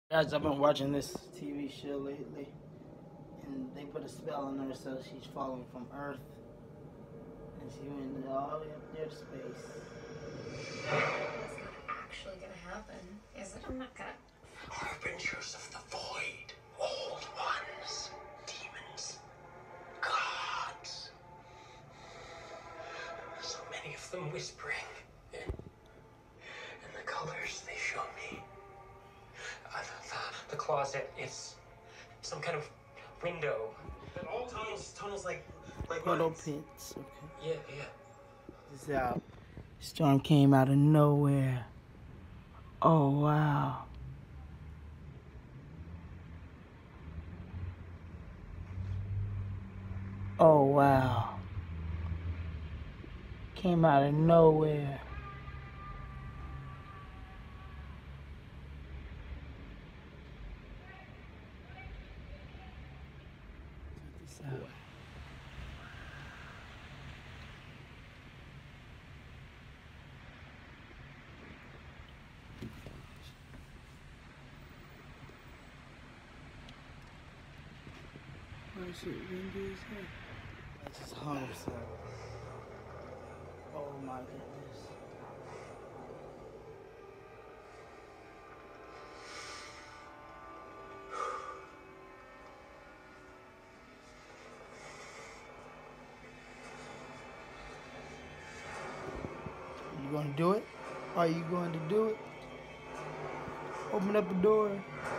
Guys, I've been watching this TV show lately, and they put a spell on her so she's falling from Earth, and she went all the way up there to space. That's not actually gonna happen, is it? I'm not gonna... Harbingers of the void, old ones, demons, gods. So many of them whispering. And the colors they show me. The closet is some kind of window. And all tunnels like Puddle mines. pits, okay. Yeah. This is out. Storm came out of nowhere. Oh, wow. Oh, wow. Came out of nowhere. Check this out. Oh shit, windy as hell. I just hung himself. Oh my goodness. You gonna do it? Are you going to do it? Open up the door.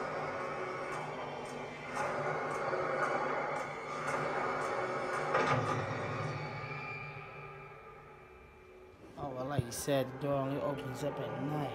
Oh, well, like you said, the door only opens up at night.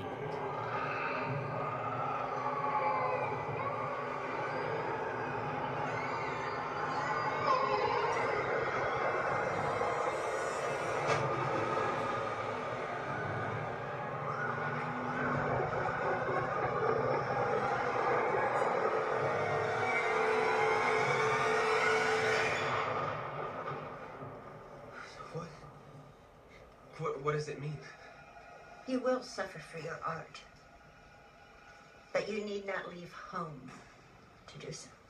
What does it mean? You will suffer for your art, but you need not leave home to do so.